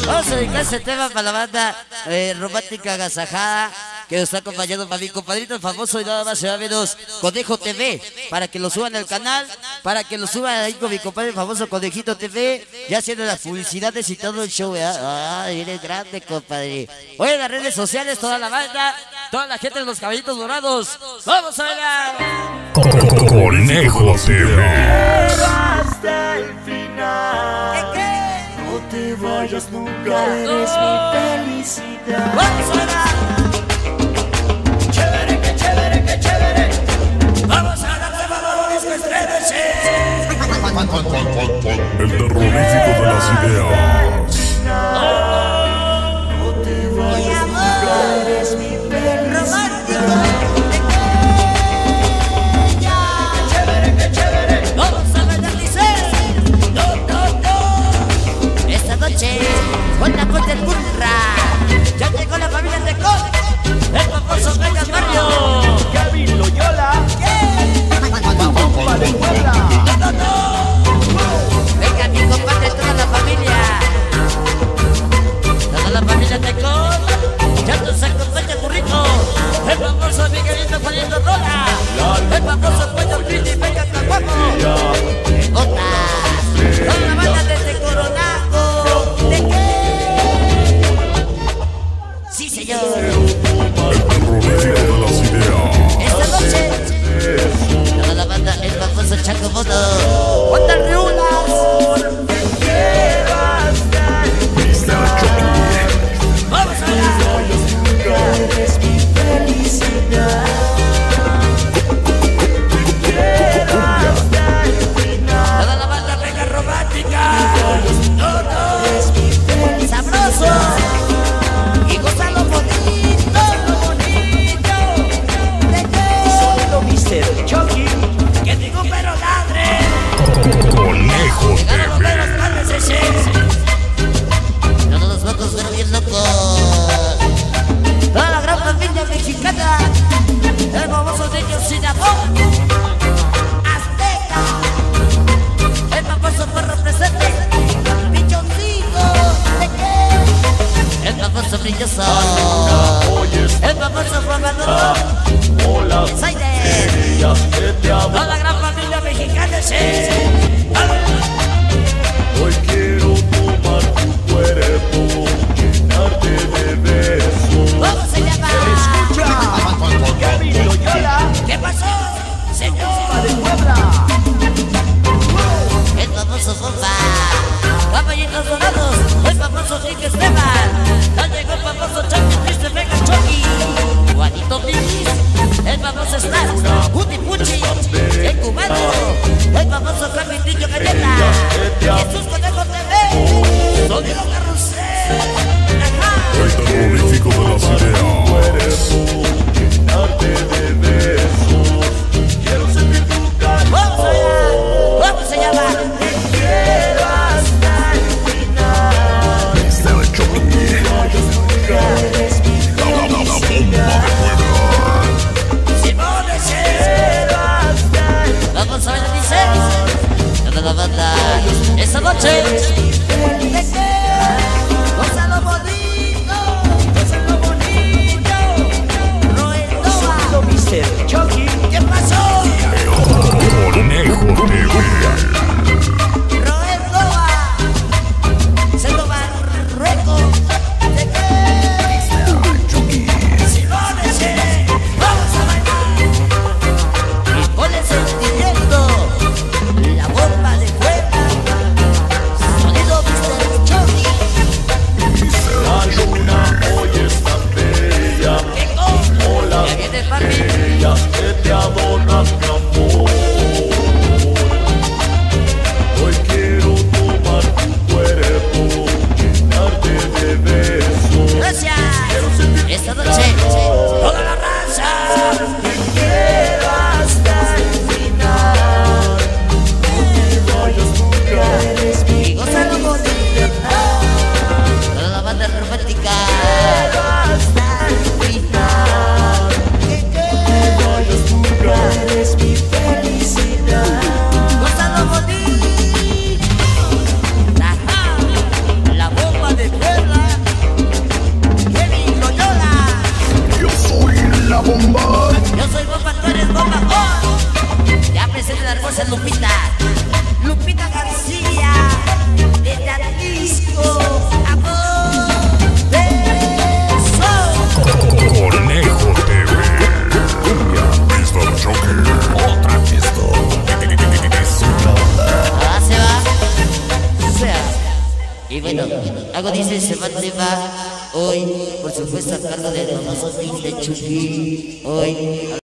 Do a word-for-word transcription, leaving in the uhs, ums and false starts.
Vamos a dedicar ese tema para la banda eh, romántica agasajada que nos está acompañando para mi compadrito el famoso y nada más se va a menos Conejo T V, para que lo suban al canal, para que lo suban ahí con mi compadre el famoso Conejito T V, ya haciendo las publicidades y todo el show, ¿verdad? Ay, eres grande, compadre. Oye, las redes sociales, toda la banda, toda la gente de los caballitos dorados, ¡vamos a bailar! Conejo T V. Hasta el final. No te vayas nunca, eres mi felicidad. ¡Vamos a bailar! Chévere, que chévere, que chévere. ¡Vamos a darle valores que estremece! El terrorífico de las ideas. No te vayas nunca, eres mi felicidad. Chévere, que chévere. ¡Vamos a bailar, dice! ¡No, no, no! Esta noche, con la puerta del burra, ya llegó la familia de Con, el famoso Vegas Barrio. Gaby Loyola. Compa de Puebla. ¡No, no, no! Venga, mi compadre, toda la familia. Toda la familia de Con, ya nos acompaña Burrito, el famoso Miguelito poniendo rola, el famoso Pollo Piti, venga, Caguapo, el Botas, toda la banda desde Coronado. ¿De qué? Sí, señor. Terrorífico de las ideas. Esta noche, toda la banda, el famoso Chaco Moto, ¡Ponte Riulas! ¡Vamos a bailar! Eres mi felicidad. Toda la banda venga romántica. No, no. Sabroso. Y gózalo bonito, bonito. ¿De qué? Solo mister Chucky. Que ningún perro ladre. Conejo T Llegaron los V. perros padres ese. Todos los locos pero bien locos. Toda la gran familia mexicana. El famoso niño sin amor. Azteca. El famoso perro presente. Pichoncito. ¿De qué? El famoso brilloso. El famoso formador. Hola, Zaire. querías que te amo. Toda la gran familia mexicana, sí. Hoy quiero tomar tu cuerpo, llenarte de besos. ¿Cómo se llama? Escucha, Gaby Loyola, ¿Qué pasó, Compa señor? de Puebla. El famoso Bomba. Caballitos dorados. El famoso Rick Esteban. Ya llegó el famoso Chucky, Triste Vega Chucky. Juanito Luis. El famoso Stas. Puti Puchi. El cubano. El famoso esa Lupita. Lupita García, de Jalisco, amor. Eso. Conejo T V. mister Joker. Otra esto. Ah, se va. O sea. Y bueno, algo dice se va te va. Hoy, por supuesto, a cargo del famoso Team de Chucky. Hoy.